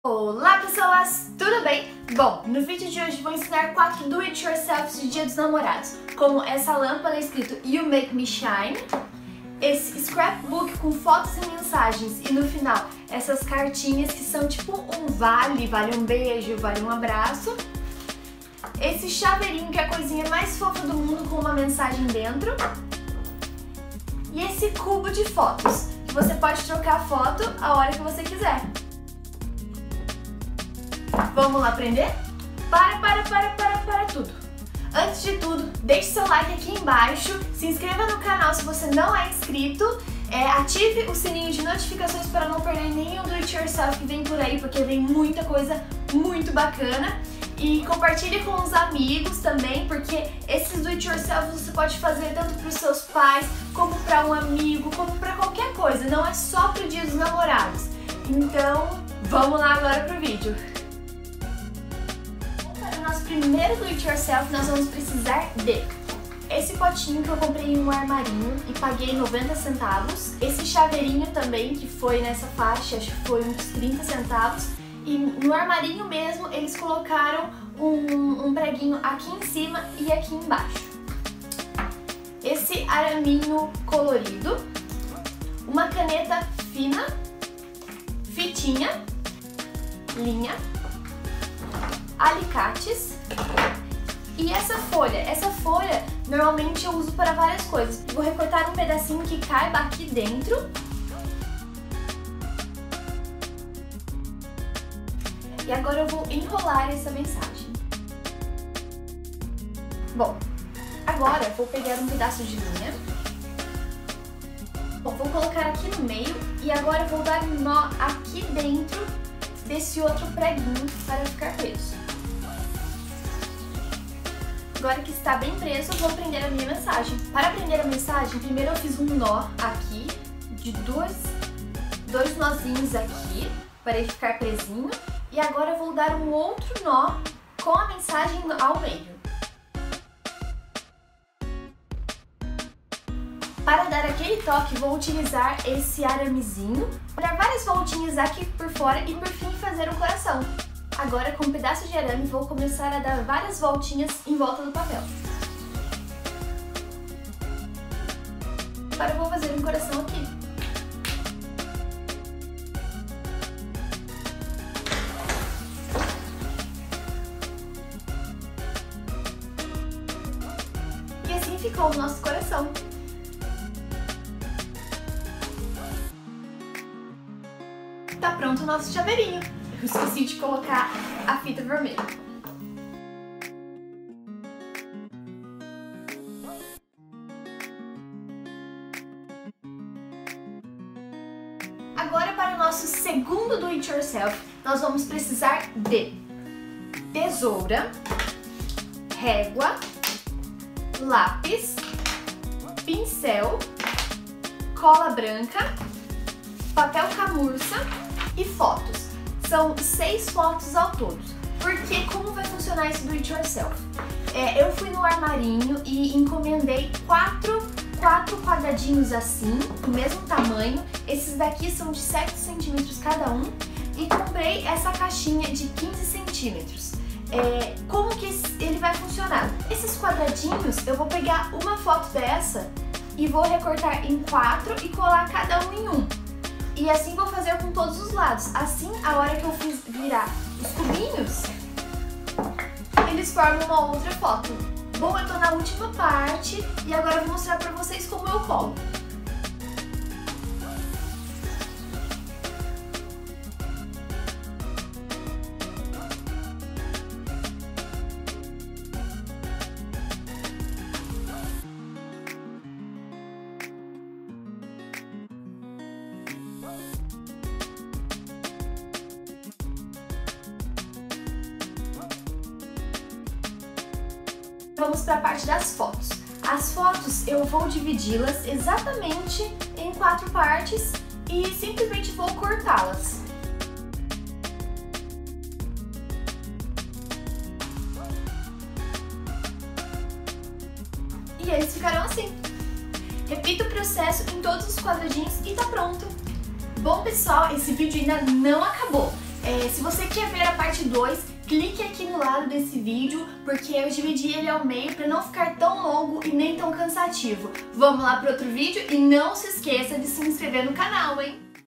Olá pessoas, tudo bem? Bom, no vídeo de hoje vou ensinar 4 do-it-yourselfs de Dia dos Namorados, como essa lâmpada escrito You Make Me Shine, esse scrapbook com fotos e mensagens e no final essas cartinhas que são tipo um vale um beijo, vale um abraço, esse chaveirinho que é a coisinha mais fofa do mundo com uma mensagem dentro e esse cubo de fotos, que você pode trocar a foto a hora que você quiser. Vamos lá aprender? Para tudo! Antes de tudo, deixe seu like aqui embaixo, se inscreva no canal se você não é inscrito, ative o sininho de notificações para não perder nenhum do-it-yourself que vem por aí, porque vem muita coisa muito bacana. E compartilhe com os amigos também, porque esses do-it-yourself você pode fazer tanto para os seus pais, como para um amigo, como para qualquer coisa, não é só para o Dia dos Namorados. Então, vamos lá agora pro vídeo. Nosso primeiro do-it-yourself nós vamos precisar de esse potinho que eu comprei em um armarinho e paguei 90 centavos, esse chaveirinho também que foi nessa faixa, acho que foi uns 30 centavos, e no armarinho mesmo eles colocaram um preguinho aqui em cima e aqui embaixo. Esse araminho colorido, uma caneta fina, fitinha, linha, alicates e essa folha normalmente eu uso para várias coisas. Vou recortar um pedacinho que caiba aqui dentro e agora eu vou enrolar essa mensagem. Bom, agora vou pegar um pedaço de linha, vou colocar aqui no meio e agora vou dar um nó aqui dentro desse outro preguinho para ficar preso. Agora que está bem preso, eu vou prender a minha mensagem. Para prender a mensagem, primeiro eu fiz um nó aqui, de dois nozinhos aqui, para ele ficar presinho. E agora eu vou dar um outro nó com a mensagem ao meio. Para dar aquele toque, vou utilizar esse aramezinho, dar várias voltinhas aqui por fora e por fim fazer um coração. Agora, com um pedaço de arame, vou começar a dar várias voltinhas em volta do papel. Agora eu vou fazer um coração aqui. E assim ficou o nosso coração. Tá pronto o nosso chaveirinho. Eu esqueci de colocar a fita vermelha. Agora para o nosso segundo do-it-yourself, nós vamos precisar de tesoura, régua, lápis, pincel, cola branca, papel camurça e fotos. São 6 fotos ao todo. Porque como vai funcionar esse do-it-yourself? Eu fui no armarinho e encomendei quatro quadradinhos assim, do mesmo tamanho. Esses daqui são de 7 centímetros cada um. E comprei essa caixinha de 15 centímetros. Como que ele vai funcionar? Esses quadradinhos, eu vou pegar uma foto dessa e vou recortar em 4 e colar cada um em um. E assim vou fazer com todos os lados. Assim, a hora que eu fiz virar os cubinhos, eles formam uma outra foto. Bom, eu tô na última parte e agora eu vou mostrar pra vocês como eu colo. Vamos para a parte das fotos. As fotos eu vou dividi-las exatamente em 4 partes e simplesmente vou cortá-las. E eles ficarão assim. Repita o processo em todos os quadradinhos e tá pronto! Bom pessoal, esse vídeo ainda não acabou. Se você quer ver a parte 2, clique aqui no lado desse vídeo, porque eu dividi ele ao meio para não ficar tão longo e nem tão cansativo. Vamos lá para outro vídeo e não se esqueça de se inscrever no canal, hein?